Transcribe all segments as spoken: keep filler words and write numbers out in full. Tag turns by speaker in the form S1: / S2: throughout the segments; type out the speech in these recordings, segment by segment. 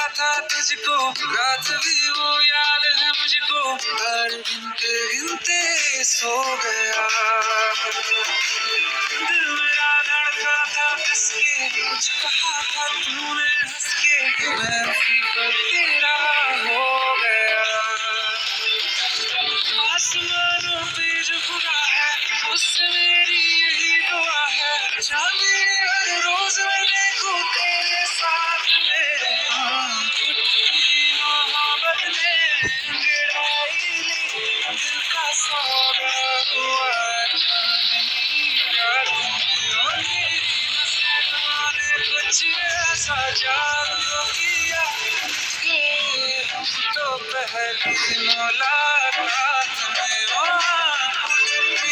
S1: था तुझको, रात भी वो याद है मुझको, हर गिनते गिनते सो गया। दिल मेरा धड़का था किसके, कुछ कहा था तूने हंस के, मैं उसी पर तेरा हो गया। आसमानों पे जो खुदा है, उससे मेरी यही दुआ है, चांदी हर रोज मैं देखूं तेरे साथ में। हाँ, टूटी मोहब्बत ने अंगड़ाई ली, दिल का सौदा हुआ चांदनी रात में। ओ मेरी नज़रों ने कुछ ऐसा जादू किया कि हम तो पहली मुलाकात में वहाँ टूटी।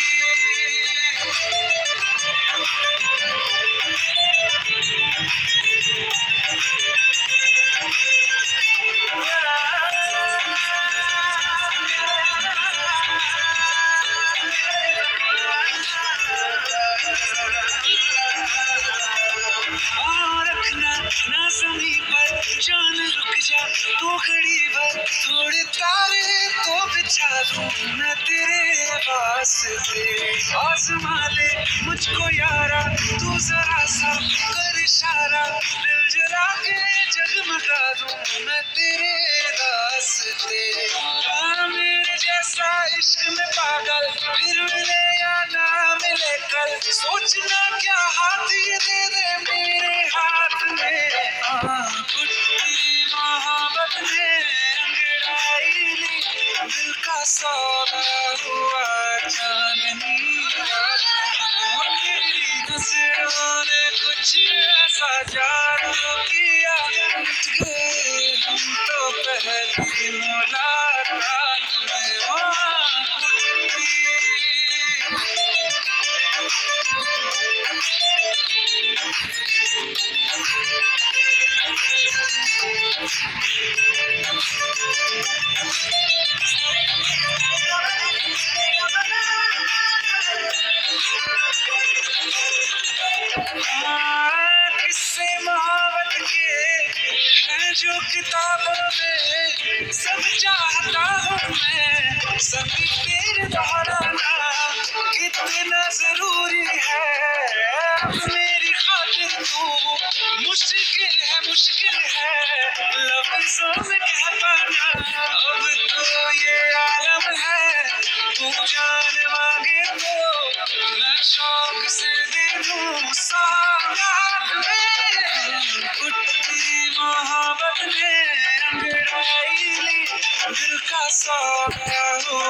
S1: ना ज़मीं पर जान रुक जा, तू घड़ी भर थोड़े तारे तो बिछा दूं मैं तेरे वास्ते। आज़मा ले मुझको यारा, तू जरा सा कर इशारा, दिल जला के जगमगा दूं मैं तेरे रास्ते। हाँ, मेरे जैसा इश्क में पागल फिर मिले या ना मिले कल, सोचना क्या हाथ ये दे दे मेरे हाथ में। हाँ, टूटी मोहब्बत ने अंगड़ाई ली, दिल का सौदा हुआ चांदनी रात में। मेरी नज़रों ने कुछ ऐसा जादू किया, मिट गए हम तो पहली मुलाकात में वहाँ टूटी। किस्से मोहब्बत के हैं जो किताबों में, सब चाहता हूँ मैं सभी तेरे दोहराना, कितना जरूरी है अब मेरी खातिर तू, मुश्किल है मुश्किल है लफ्जों में कह पाना। अब तो ये आलम है, तू जान मांगे तो मैं शौक से दे दूं सौगात में। टूटी मोहब्बत ने अंगड़ाई ली, दिल का सौदा हुआ